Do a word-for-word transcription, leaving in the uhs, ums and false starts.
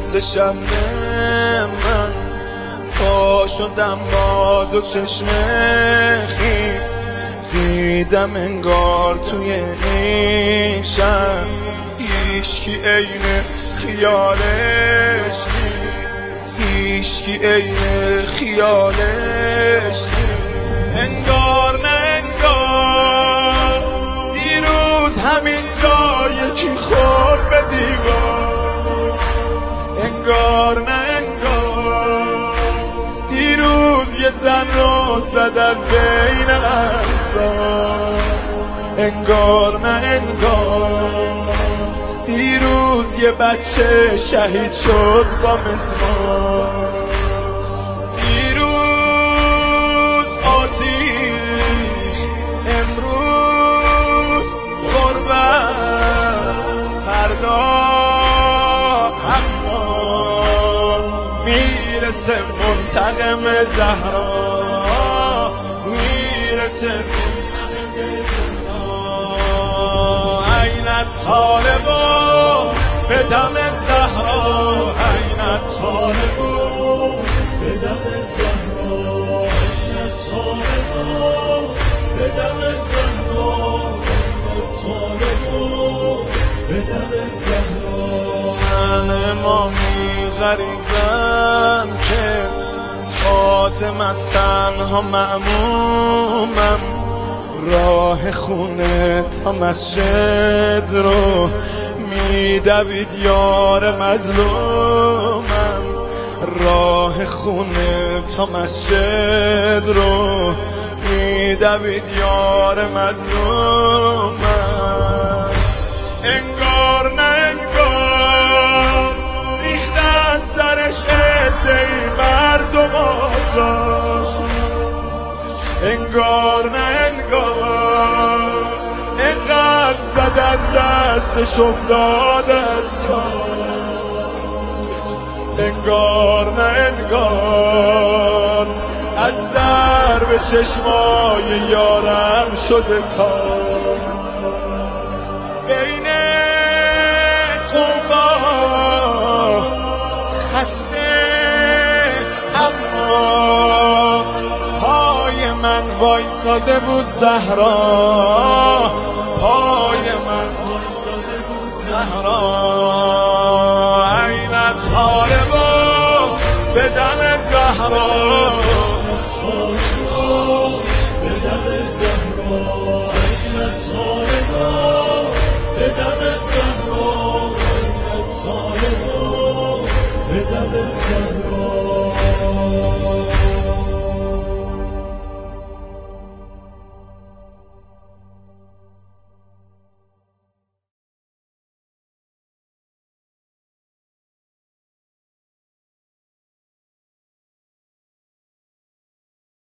مثل شبنم من پا شدم باز و چشم خیس دیدم انگار توی این شب هیچکی عین خیالش هیچکی عین خیالش انگار نه انگار دیروز همین جا یکی خورد به دیوار انگار نه انگار دیروز یه زن رو زدن بین اقصا انگار نه انگار دیروز یه بچه شهید شد با مسمار دیروز آتیش امروز غربت فردا حقا میرسه منتقم زهرا میرسه طالبا به دم زهرا عین طالبا به دم زهرا عین طالبا به دم زهرا طالبا به دم زهرا من امامی غریبم که خاتم از تنها مأمومم راه خونه تا مسجد رو میدوید یار مظلومم راه خونه تا مسجد رو میدوید یار مظلومم انگار نه انگار ریختن سرش عده‌ای مردم آزاد انگار نه انگار اینقدر زدن دستش افتاد از کار انگار نه انگار از ضرب چشمای یارم شده تا بین خوبا خسته اما پای من وایساده بود زهرا پای من وایساده بود زهرا عین